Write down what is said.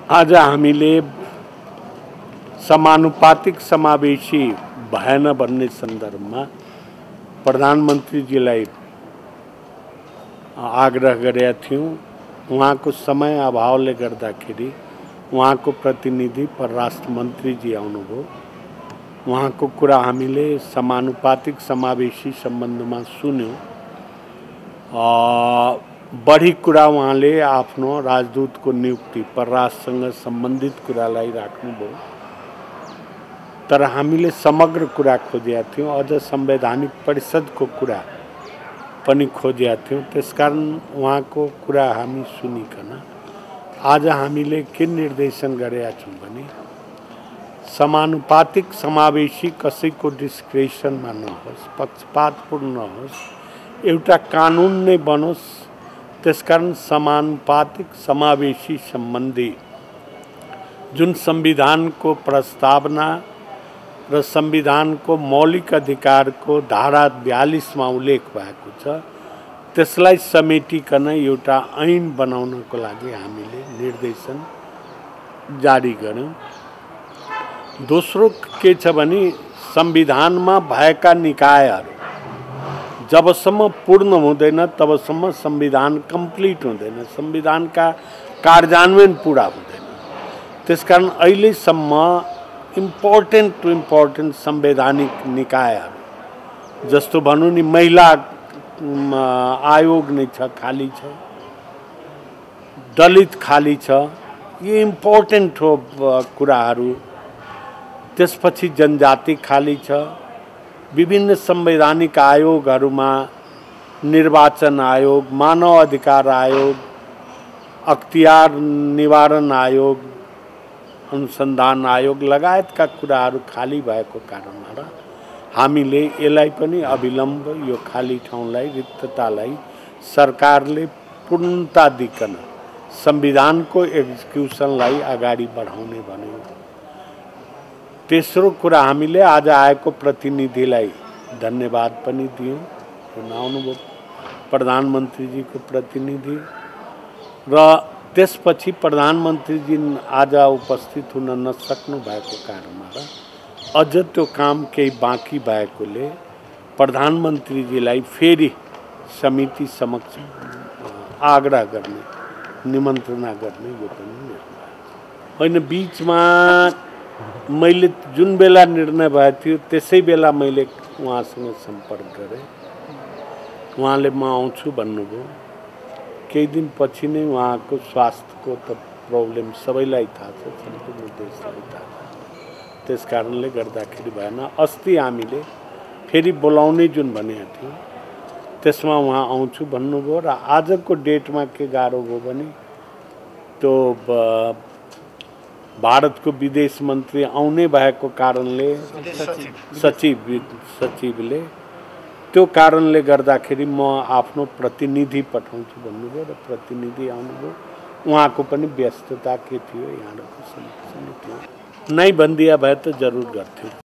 आज हामीले समानुपातिक समावेशी भएन भन्ने सन्दर्भमा प्रधानमन्त्रीजीलाई आग्रह गरेका थियौं। उहाँको समय अभावले गर्दाखेरि उहाँको प्रतिनिधि परराष्ट्र मन्त्रीजी आउनुभयो। उहाँको कुरा हामीले समानुपातिक समावेशी सम्बन्धमा सुन्यौं। बढी कुरा उहाँले आफ्नो राजदूतको नियुक्ति परराष्ट्रसँग सम्बन्धित कुरालाई राख्नुभयो। तर हामीले समग्र कुरा खोजेका थियौं, अझ संवैधानिक परिषदको कुरा पनि खोजेका थियौं। त्यसकारण उहाँको कुरा हामी सुनिकन आज हामीले के निर्देशन गरेका छौं भने समानुपातिक समावेशी कसैको डिस्क्रिप्सनमा नहोस्, पक्षपातपूर्ण नहोस्, एउटा कानुन नै बनोस्। त्यसकारण समानुपातिक समावेशी सम्बन्धी जुन संविधानको प्रस्तावना र संविधानको मौलिक अधिकारको धारा 42 मा उल्लेख भएको छ, त्यसलाई समेटिकन एउटा ऐन बनाउनको लागि हामीले निर्देशन जारी गर्यौं। दोस्रो के छ भने संविधानमा भएका निकायहरू जबसम्म पूर्ण हुँदैन तबसम्म संविधान कम्प्लिट हुँदैन, संविधानका कार्यान्वयन पूरा हुँदैन। त्यसकारण अहिलेसम्म इम्पोर्टेन्ट टु इम्पोर्टेन्ट संवैधानिक निकायहरू जस्तो भनौं नि महिला आयोग नै छ, खाली छ, दलित खाली छ, ये इम्पोर्टेन्ट हो कुराहरू। त्यसपछि जनजाति खाली छ। विभिन्न संवैधानिक आयोगहरूमा निर्वाचन आयोग, मानव अधिकार आयोग, अख्तियार निवारण आयोग, अनुसन्धान आयोग लगायतका कुराहरू खाली भएको कारणबाट हामीले यसलाई पनि अविलम्ब यो खाली ठाउँलाई, रिक्ततालाई सरकारले पूर्णता दिकन संविधानको एक्जिक्युसनलाई अगाडि बढाउने भन्यो। तेस्रो कुरा हामीले आज आएको प्रतिनिधिलाई धन्यवाद पनि दियौं। जुन आउनुभयो प्रधानमन्त्रीजीको प्रतिनिधि, र त्यसपछि प्रधानमन्त्रीजी आज उपस्थित हुन नसक्नु भएको कारणबाट अझ त्यो काम केही बाँकी भएकोले प्रधानमन्त्रीजीलाई फेरि समिति समक्ष आग्रह गर्ने, निमन्त्रणा गर्ने यो पनि निर्णय होइन। बीचमा मैले जुन बेला निर्णय भएको थियो त्यसै बेला मैले उहाँसँग सम्पर्क गरेँ। उहाँले म आउँछु भन्नुभयो। केही दिन पछि नै उहाँको स्वास्थ्यको त प्रब्लम सबैलाई थाहा छ, सम्पूर्ण देशलाई थाहा छ। त्यसकारणले गर्दाखेरि भएन। अस्ति हामीले फेरि बोलाउने जुन भनेका थियौं त्यसमा उहाँ आउँछु भन्नुभयो। र आजको डेटमा के गाह्रो भयो भने त्यो भारतको विदेश मन्त्री आउने भएको कारणले सचिवले त्यो कारणले गर्दाखेरि म आफ्नो प्रतिनिधि पठाउँछु भन्नुभयो र प्रतिनिधि आउनुभयो। उहाँको पनि व्यस्तता के थियो, यहाँको समिति थियो, नै बन्दिया भए त जरुर गर्थ्यो।